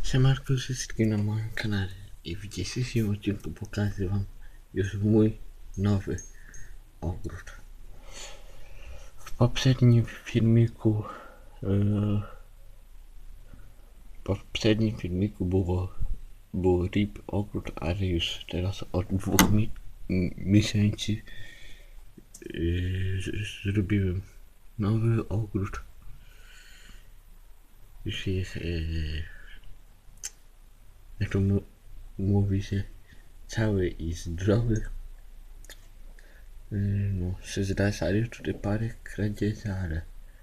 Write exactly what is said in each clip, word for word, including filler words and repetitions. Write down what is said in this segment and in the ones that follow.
Siemanko wszystkim na moim kanale i w dzisiejszym odcinku pokażę wam już mój nowy ogród. W poprzednim filmiku yy, w poprzednim filmiku było był rip ogród, ale już teraz od dwóch mi miesięcy yy, zrobiłem nowy ogród. Już jest yy, jak to mówi się, cały i zdrowy. No, się zdarzają tutaj parę kradzieży, ale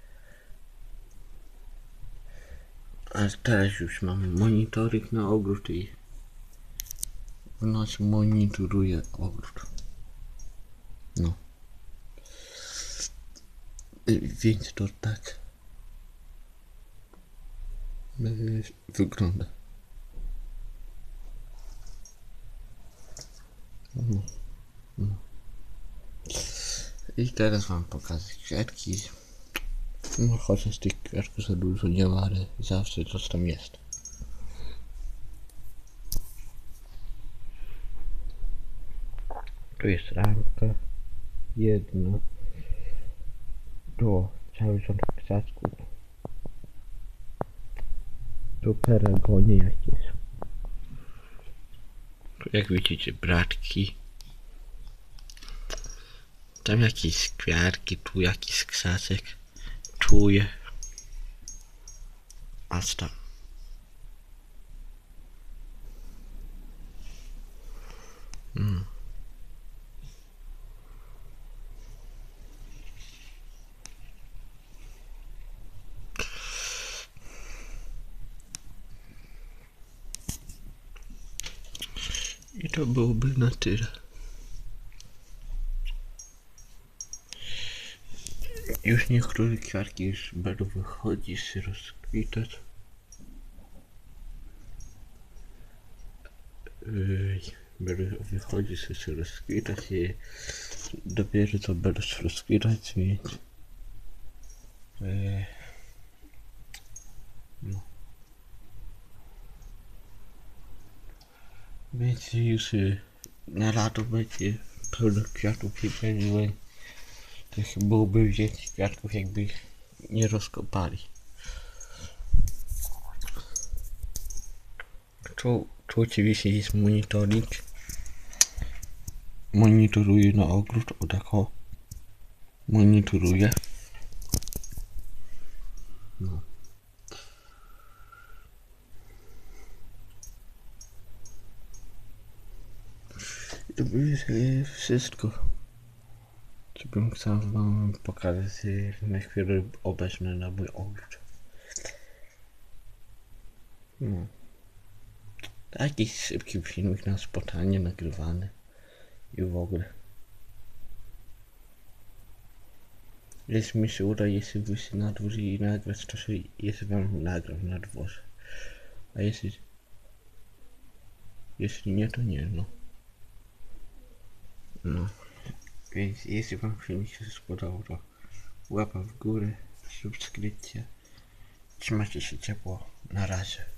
ale teraz już mamy monitoring na ogród i u nas monitoruje ogród. No. Więc to tak wygląda. No. No. I teraz wam pokażę kwiatki. No chociaż tych kwiatków za dużo nie ma, ale zawsze coś tam jest. Tu jest ramka jedna. Tu cały rząd kwiatków. Tu pelargonie jakieś. Tu jak widzicie bratki. Tam jakieś kwiatki, tu jakiś krzaczek. Czuję. Aż tam. Mm. I to byłoby na tyle. Już niektóre kwiatki już będą wychodzić, się rozkwitać. Yy, będą wychodzić, się rozkwitać i dopiero co będą się rozkwitać, więc yy, no. Więc już yy, na lato będzie pełno kwiatów i będzie to byłoby więcej kwiatków, jakby ich nie rozkopali. Tu, tu oczywiście jest monitoring. Monitoruję na ogród, o tak o. Monitoruję. No. I to będzie wszystko, co bym chciał wam pokazać na chwilę obecną na mój ogród. No. Taki szybki filmik na spontanie nagrywany i w ogóle. Jeśli mi się uda, jeśli wyjść na dwór i nagrać, to się jeśli wam nagram na dworze. A jeśli jeśli nie, to nie, no. No. Więc jeśli wam filmik się spodobał, to łapa w górę, subskrypcja. Trzymajcie się ciepło. Na razie.